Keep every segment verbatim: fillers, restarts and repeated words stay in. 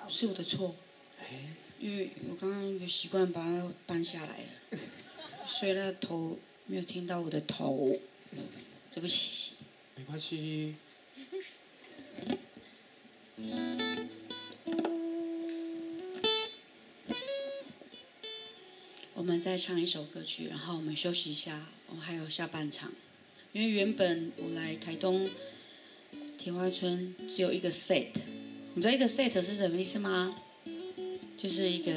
是我的错。因为我刚刚有习惯把它搬下来了，所以他头没有听到我的头，对不起。 没关系。 我们再唱一首歌曲，然后我们休息一下，我们还有下半场。因为原本我来台东铁花村只有一个 set， 你知道一个 set 是什么意思吗？就是一个，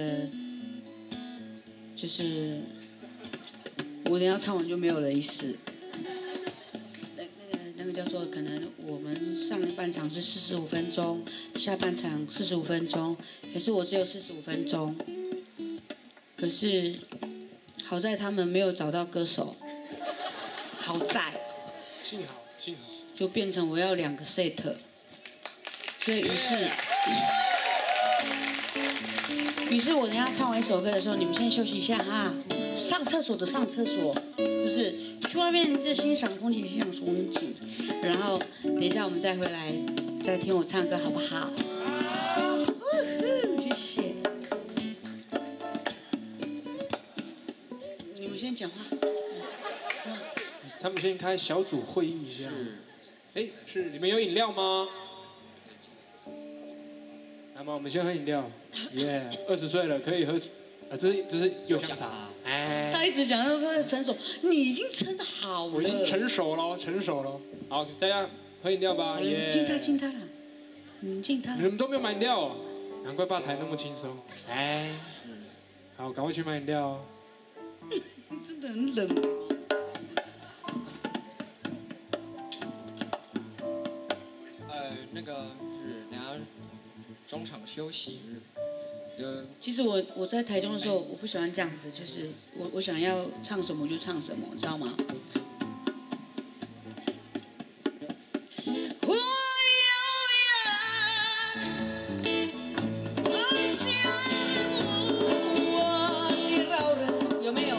就是我等下唱完就没有了意思。那那个那个叫做可能我们上半场是四十五分钟，下半场四十五分钟，可是我只有四十五分钟。可是好在他们没有找到歌手，好在， 幸好幸好， 就变成我要两个 set， 所以于是。于是我等下唱完一首歌的时候，你们先休息一下哈，上厕所的上厕所，就是去外面就欣赏风景、欣赏风景，然后等一下我们再回来，再听我唱歌好不好？谢谢。你们先讲话。 他们先开小组会议一下。哎，是你们有饮料吗？那么我们先喝饮料，耶！二十岁了可以喝，啊，这是这是柚香茶，哎。 他一直讲说他成熟，你已经撑得好了。 我已经成熟了，成熟了。好，大家喝饮料吧，耶！ 敬他敬他了，嗯，敬他。 你们都没有买饮料哦，难怪吧台那么轻松，哎。好，赶快去买饮料哦。 真的很冷。 呃，那个是等下中场休息。呃， 其实我我在台中的时候，我不喜欢这样子，就是我我想要唱什么就唱什么，你知道吗？有没有？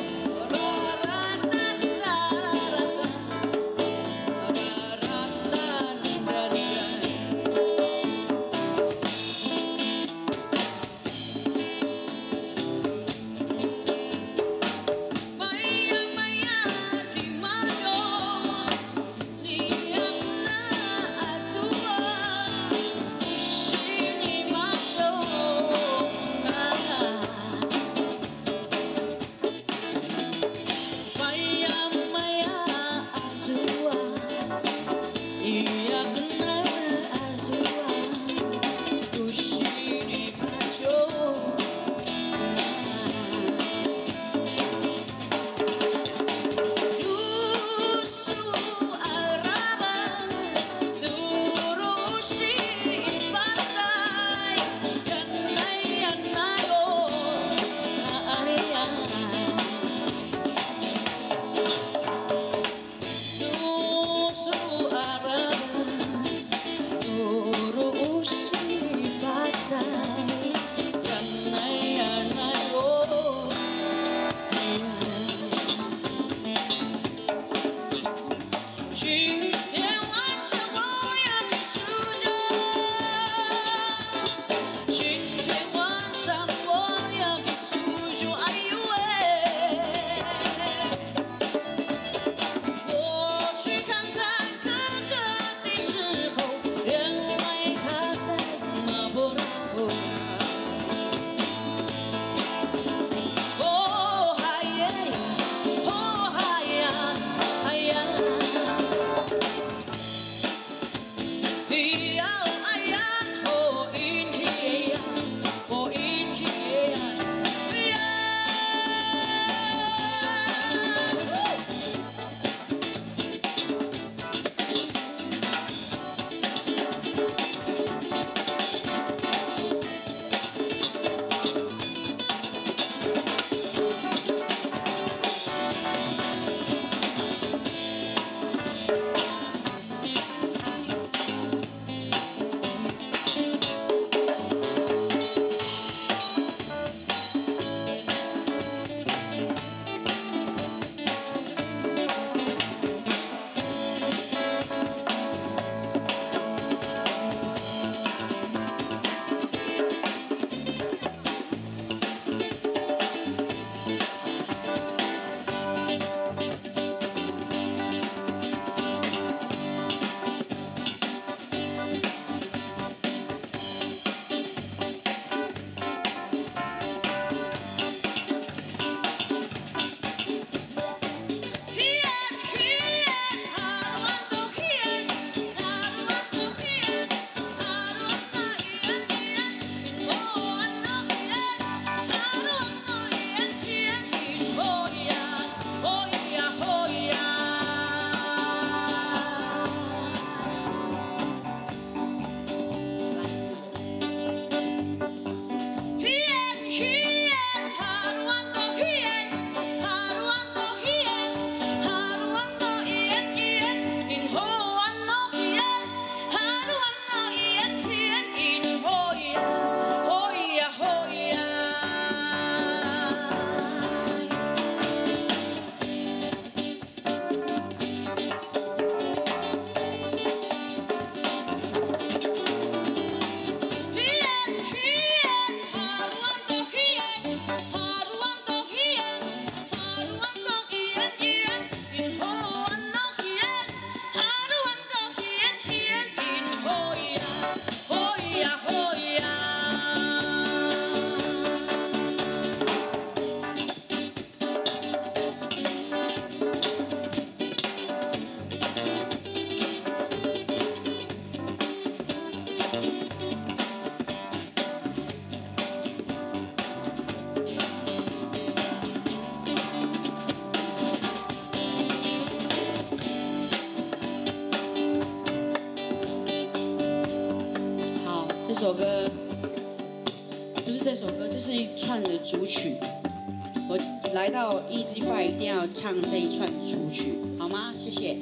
这首歌不是这首歌，这是一串的主曲。我来到 Easy Five 一定要唱这一串主曲，好吗？谢谢。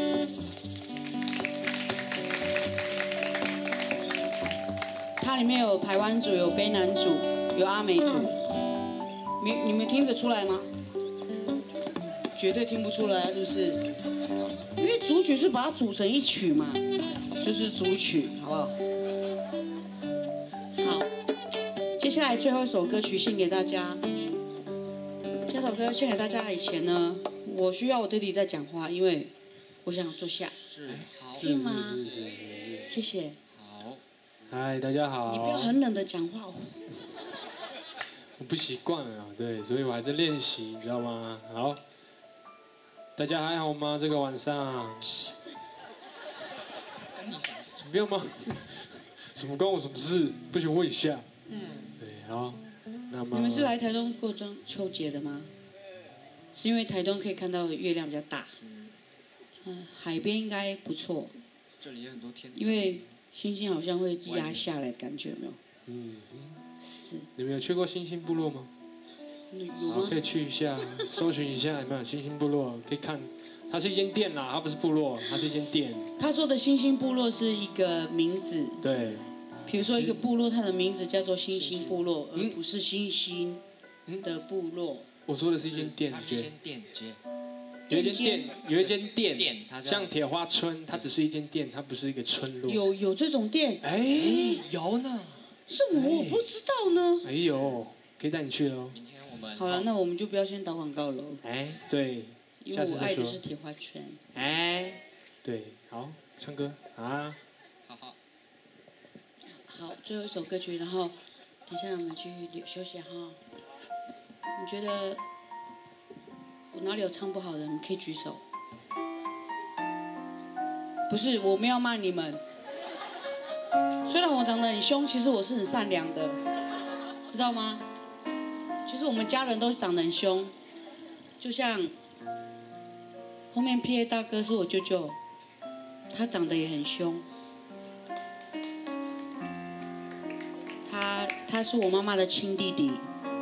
它里面有排湾组，有卑南组，有阿美族。你你们听得出来吗？绝对听不出来，是不是？因为主曲是把它组成一曲嘛，就是主曲，好不好？好，接下来最后一首歌曲献给大家。这首歌献给大家以前呢，我需要我弟弟在讲话，因为我想坐下。 是，好， 可以吗？ 是是是是是。 谢谢。 好。 嗨，大家好。 你不要很冷的讲话哦。 我不习惯了，对，所以我还在练习，你知道吗？好，大家还好吗？这个晚上？ 跟你什么事？ 没有吗？什么关我什么事？不许问一下。 嗯。 对，好。那么。 你们是来台东过中秋节的吗？是因为台东可以看到月亮比较大。嗯，海边应该不错。 这里也很多天。 因为星星好像会压下来，感觉有没有？ 嗯。 是。 你们有去过星星部落吗？ 有吗？ 可以去一下，搜寻一下有没有星星部落，可以看。它是一间店啦，它不是部落，它是一间店。 他说的星星部落是一个名字。 对。 比如说一个部落，它的名字叫做星星部落，而不是星星的部落。 我说的是一间店， 它是一间店街。 有一间店，有一间店， 店它像铁花村，它只是一间店，它不是一个村落。 有有这种店？ 哎， 有呢。 是我我不知道呢。 哎呦，可以带你去喽。 明天我们。 好了，那我们就不要先打广告了。 哎，对。 因为我爱的是铁花村。 哎，对，好，唱歌啊。 好好。 好，最后一首歌曲，然后等一下我们去休息哈。你觉得我哪里有唱不好的？你可以举手。不是，我没有骂你们。虽然我长得很凶，其实我是很善良的，知道吗？其实我们家人都长得很凶，就像后面 P A 大哥是我舅舅，他长得也很凶。他他是我妈妈的亲弟弟。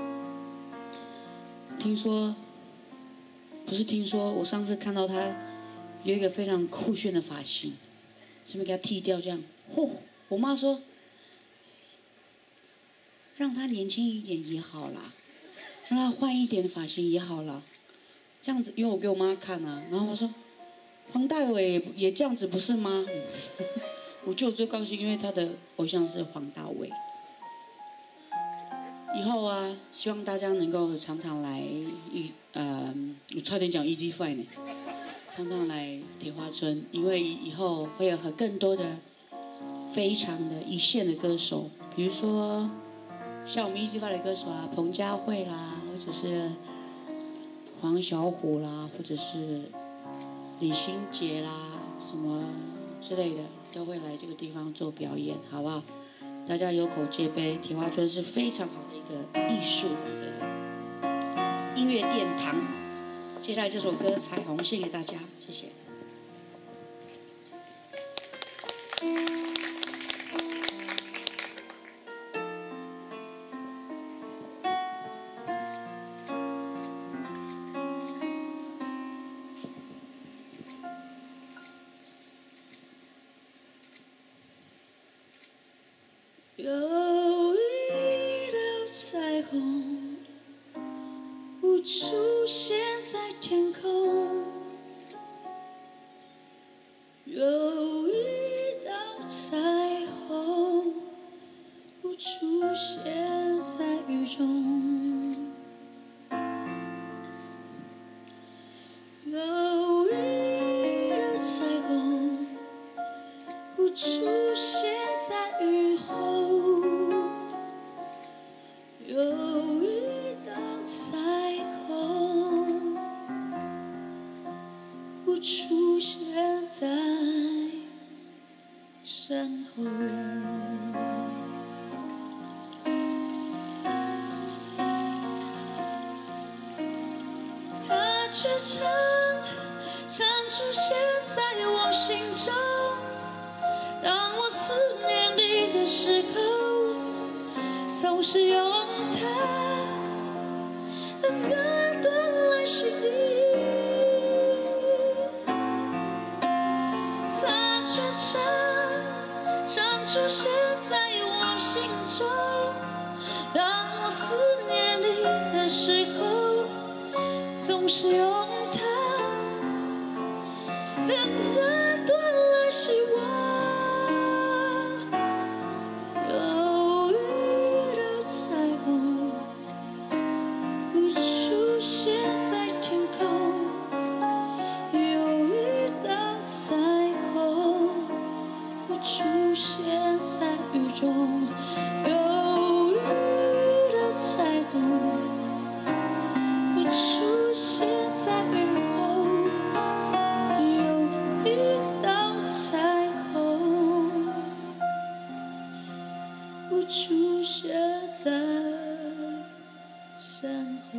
听说，不是听说，我上次看到他有一个非常酷炫的发型，是不是给他剃掉这样？嚯！我妈说，让他年轻一点也好啦，让他换一点发型也好啦。这样子，因为我给我妈看啊，然后我说，彭大伟也也这样子不是吗？我舅最高兴，因为他的偶像是黄大炜。以后啊，希望大家能够常常来一呃，我差点讲 Easy Five 呢，常常来铁花村，因为以后会有很更多的非常的一线的歌手，比如说像我们 Easy Five 的歌手啊，彭佳慧啦，或者是黄小琥啦，或者是李心洁啦，什么之类的，都会来这个地方做表演，好不好？大家有口皆碑，铁花村是非常好的一个艺术的音乐殿堂。接下来这首歌《彩虹》献给大家，谢谢。有一道彩虹，不出现在天空。有一道彩虹，不出现在雨中。有一道彩虹，不出现在雨后。有一道彩虹，不出现在山后。它却常常出现在我心中，当我思念你的时候。 总是用它当根断来洗涤，它却常常出现在我心中。当我思念你的时候，总是用它当根断来洗我。 出现在雨中，有雨的彩虹，会出现在雨后，有一道彩虹，会出现在山后。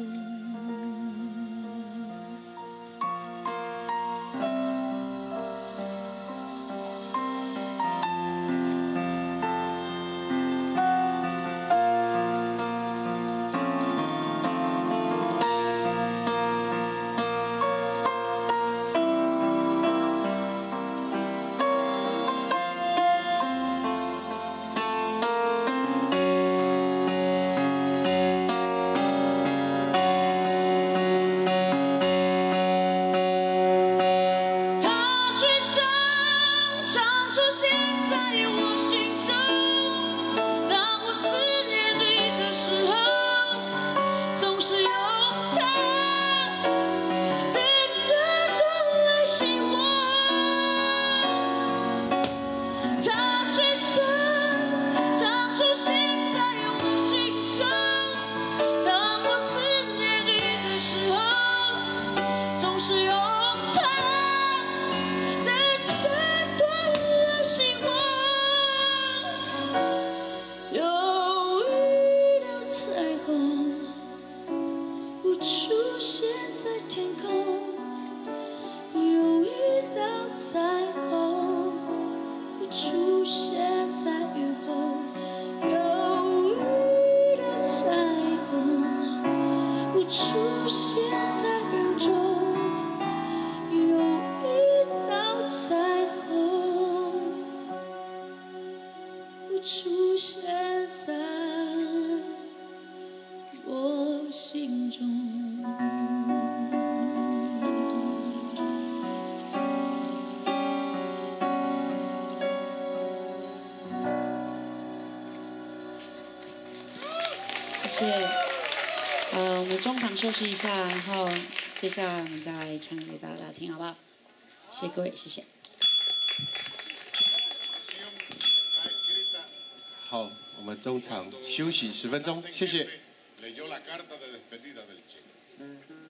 出现在天空，有一道彩虹；出现在雨后，有一道彩虹；出现在雨中，有一道彩虹；出现在我心中。 谢谢，呃，我们中场休息一下，然后接下来我们再唱给大家听，好不好？谢谢各位，谢谢。 好，我们中场休息十分钟，谢谢。